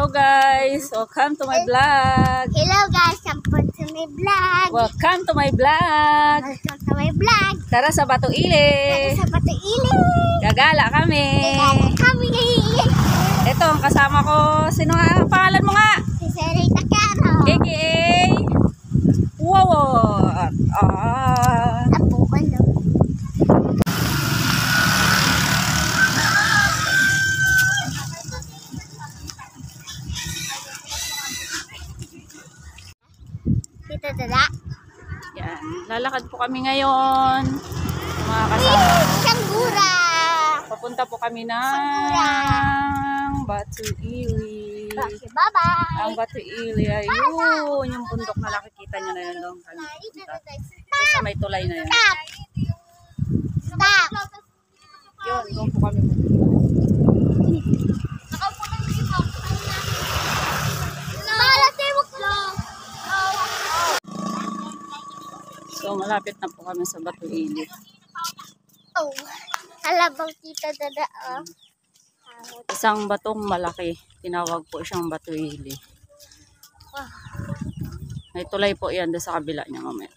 Hello guys, welcome to my vlog. Hello guys, welcome to my vlog. Welcome to my vlog. Welcome to my vlog. Tara sa Batu Ili. Tara sa Batu Ili. Gagala kami. Gagala kami. Ito ang kasama ko. Sino nga ang pangalan mo nga? Si Sarita Caro. AKA Wawot. Apo ko no. Dito dala. Yan, lalakad po kami ngayon. Mga kasama ko. Sanggura. Papunta po kami ng Batu Ili. Bye-bye. Ang Batu Ili ay yun, yung bundok na nakikita nyo na yun doon. Ito sa may tulay na yun. Stop. Stop. Yun, doon po kami. So, malapit na po kami sa Batu Ili. Oh, halabang kita dada oh. Isang batong malaki. Tinawag po siyang Batu Ili. May tulay po yan doon sa kabila niya mamaya.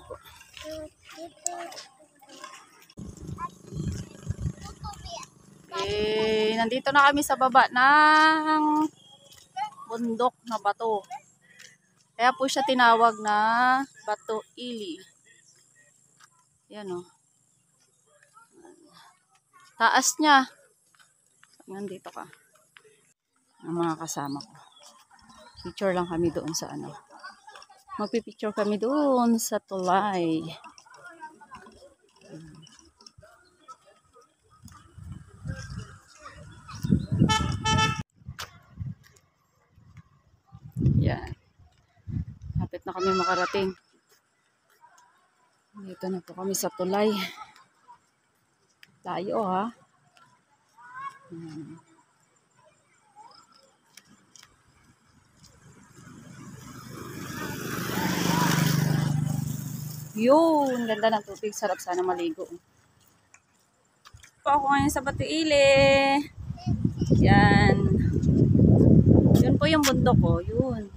Nandito na kami sa baba ng bundok na bato. Kaya po siya tinawag na Batu Ili. Yan o. Taas niya. Nandito ka. Ang mga kasama ko. Picture lang kami doon sa ano. Magpipicture kami doon sa tulay. Yan. Hapit na kami makarating. Dito na po kami sa tulay. Tayo ha. Yun, ganda ng tubig. Sarap sana maligo. Po ako ngayon sa Batu Ili. Yan. Yun po yung bundok ko. Yun.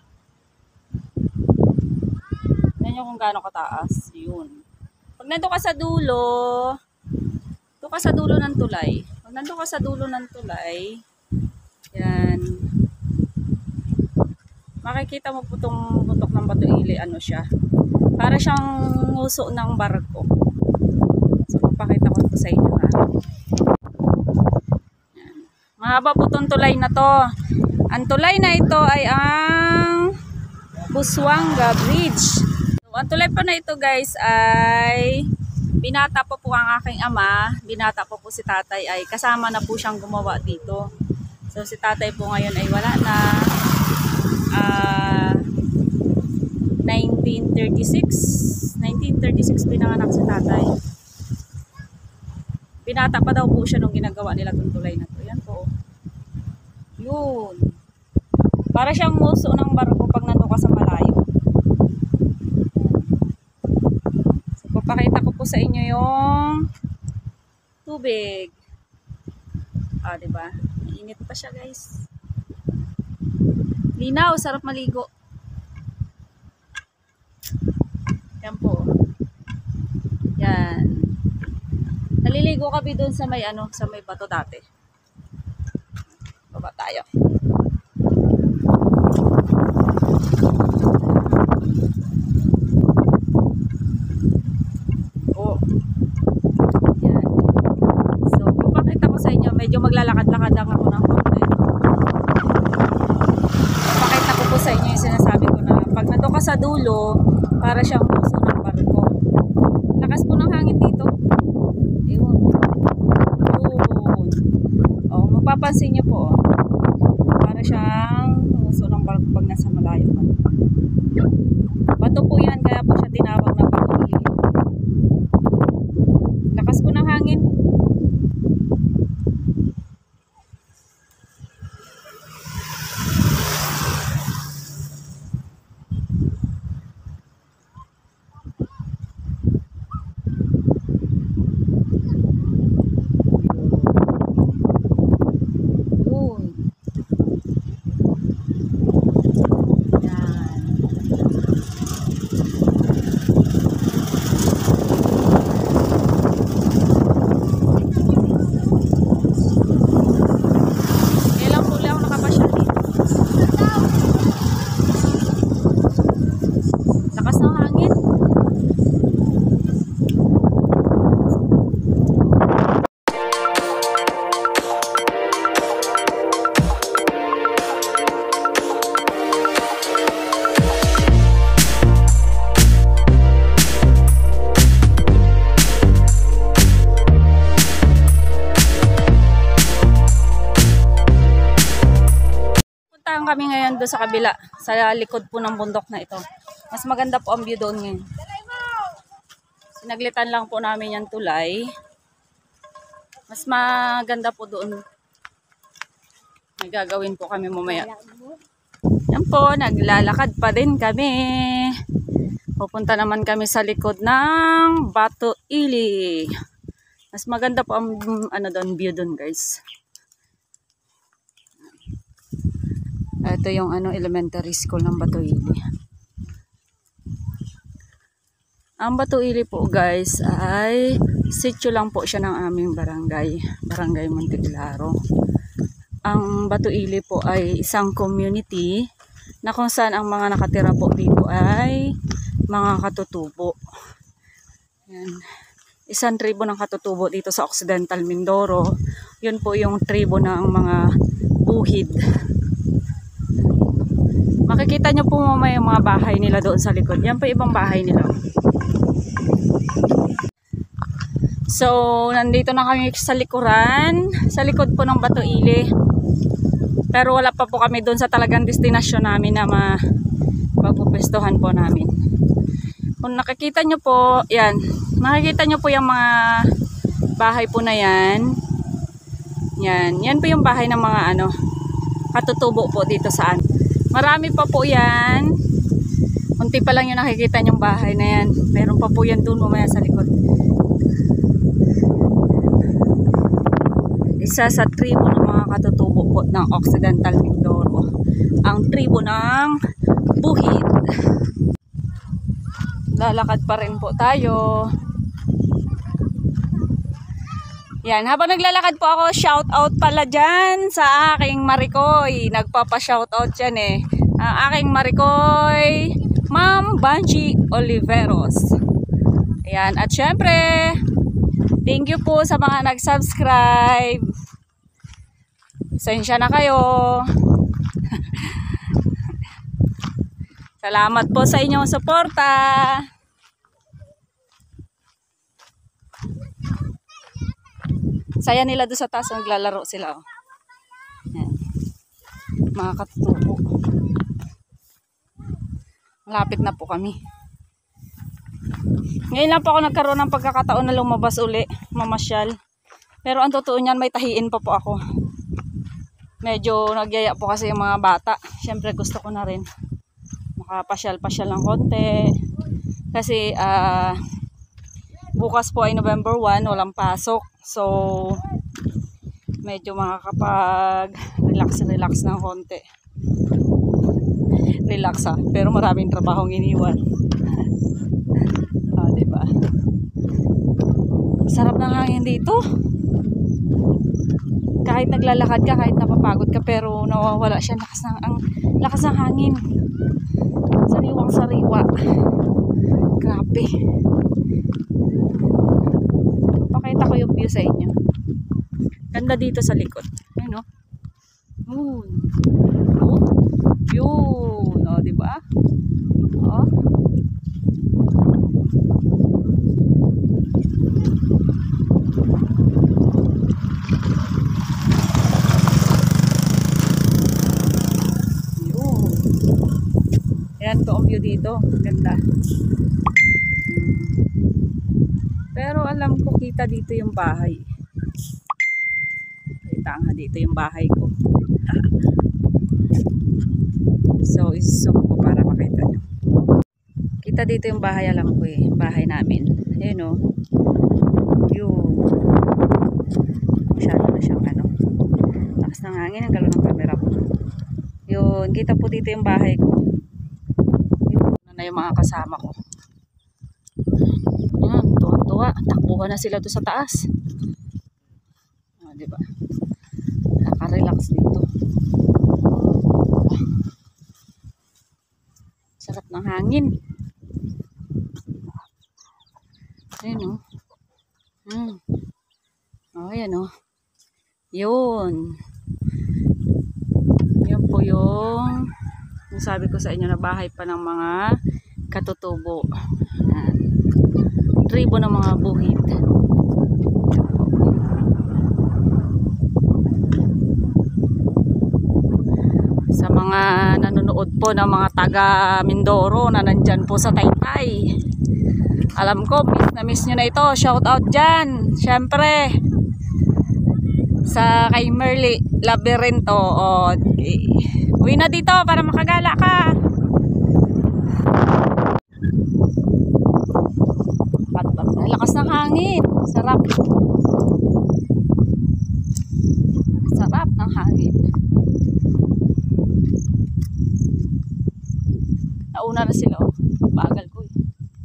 Tignan nyo kung gaano kataas. Yun. Pag nandun ka sa dulo, doon ka sa dulo ng tulay. Pag nandun ka sa dulo ng tulay, yan. Makikita mo po itong bundok ng Batu Ili. Ano siya? Para siyang nguso ng barko. So, papakita ko ito sa inyo ha. Yan. Mahaba po itong tulay na to. Ang tulay na ito ay ang Busuanga Bridge. So, ang tulay po na ito guys ay binata po ang aking ama. Binata po si tatay ay kasama na po siyang gumawa dito. So si tatay po ngayon ay wala na. 1936 pinanganak si tatay. Binata pa daw po siya nung ginagawa nila itong tulay na to. Yan po. Yun. Para siyang nguso ng barko pag nandun ka sa malayo. So, papakita ko po sa inyo yung tubig. Diba? Mainit pa siya, guys. Linaw, sarap maligo. Yan po. Yan. Naliligo kami doon sa may sa may bato dati. Baba tayo. Yan. So, papakita ko sa inyo, medyo maglalakad-lakad lang ako ng konti. Papakita ko po sa inyo yung sinasabi ko na pag nandun ka sa dulo, para siyang puso ng barko. Lakas po ng hangin dito. Ayun. Ayun. O, mapapansin niyo po. Para siyang puso ng barko pag nasa malayo ka. Bato po yan, kaya po siya tinawag na Batu Ili. Lakas po ng hangin. lang kami ngayon doon sa kabila, sa likod po ng bundok na ito. Mas maganda po ang view doon ngayon. Sinaglitan lang po namin yung tulay. Mas maganda po doon. May gagawin po kami mamaya. Yan po, naglalakad pa din kami. Pupunta naman kami sa likod ng Bato Ili. Mas maganda po ang doon, view doon, guys. Ito yung elementary school ng Bato Ili. Ang Bato Ili po, guys, ay sitio lang po siya ng aming barangay Montiglaro. Ang Bato Ili po ay isang community na kung saan ang mga nakatira po dito ay mga katutubo. Yan. Isang tribo ng katutubo dito sa Occidental Mindoro. Yun po yung tribo ng mga buhid. Makikita nyo po mamaya yung mga bahay nila doon sa likod. Yan po ibang bahay nila. So, nandito na kami sa likuran. Sa likod po ng Bato Ili. Pero wala pa po kami doon sa talagang destinasyon namin na mapupwestuhan po namin. Kung nakikita nyo po, yan. Makikita nyo po yung mga bahay po na yan. Yan. Yan po yung bahay ng mga katutubo po dito saan. Marami pa po yan. Unti pa lang yung nakikita nyong bahay na yan. Meron pa po yan doon mamaya sa likod. Isa sa tribo ng mga katutubo po ng Occidental Mindoro. Ang tribo ng buhid. Lalakad pa rin po tayo. Yan, habang naglalakad po ako, shout out pala dyan sa aking Marikoy. Nagpapa-shout out dyan eh. Ang aking Marikoy, Ma'am Banji Oliveros. Ayan, at syempre, thank you po sa mga nag-subscribe. Pasensya na kayo. Salamat po sa inyong suporta. Saya nila doon sa taas, naglalaro sila. Oh. Yan. Mga katutubo. Malapit na po kami. Ngayon lang po ako nagkaroon ng pagkakataon na lumabas uli, mamasyal. Pero ang totoo niyan, may tahiin pa po ako. Medyo nagyaya po kasi yung mga bata. Siyempre gusto ko na rin makapasyal-pasyal ng konti. Kasi bukas po ay November 1, walang pasok. So, medyo makakapag-relax ng konti. Relax pero maraming trabahong iniwan. Diba? Sarap ng hangin dito. Kahit naglalakad ka, kahit napapagod ka, pero nawawala siya. Lakas ng hangin. Sariwang sariwa. Grabe. Pakita ko yung view sa inyo. Ganda dito sa likod. Ayun o. Moon. Oh. Yun. O, diba? O. Yun. Ayan po ang view dito. Ganda. Pero alam ko kita dito yung bahay. Kita nga dito yung bahay ko. So, isusum ko para makita nyo. Kita dito yung bahay, alam ko eh. Bahay namin. Ayun o. Yun. Masyado na siyang lakas ng hangin. Ang galo ng camera ko. Yun. Kita po dito yung bahay ko. Yun na yung mga kasama ko. Yan. Tuwa-tuwa. Takbuhan na sila doon sa taas. Diba? Naka-relax dito. Sarap ng hangin. Ayun o. Ayan o. Yun. Yan po yung sabi ko sa inyo na bahay pa ng mga katutubo. Ayan. Tribo ng mga buhid. Sa mga nanonood po ng mga taga Mindoro na nandyan po sa Taytay. Alam ko, miss nyo na ito. Shout out dyan. Syempre, sa kay Merly Laberinto. Okay. Uwi na dito para makagala ka. Lakas ng hangin. Sarap. Sarap ng hangin. Nauna na sila. Bagal ko eh.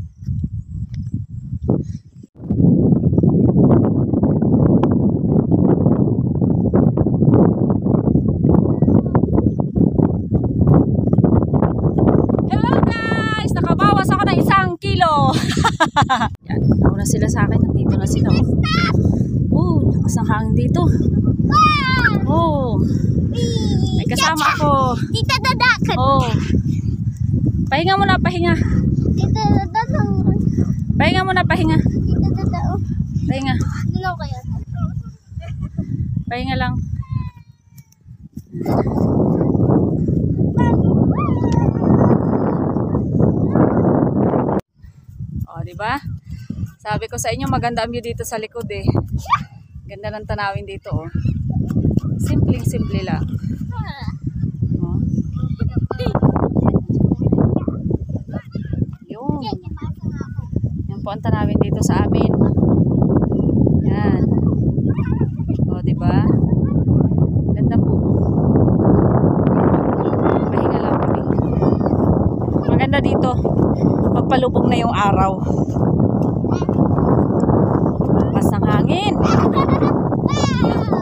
Hello guys! Nakabawas ako ng 1 kilo. Yan, nauna sila sa akin. Nandito na sila. Lakas ng hangin dito. May kasama ako. Tita Dada. Pahinga muna, pahinga. Tita Dada. Pahinga muna, pahinga. Tita Dada. Pahinga. Dino kaya. Pahinga lang. Diba? Sabi ko sa inyo, maganda ang view dito sa likod eh. Ganda ng tanawin dito oh. Simple lang. Yun. Yan po ang tanawin dito sa amin. Yan. Diba? Ganda po. Pahinga lang kami. Maganda dito. Magpalubog na yung araw. Lakas ng hangin.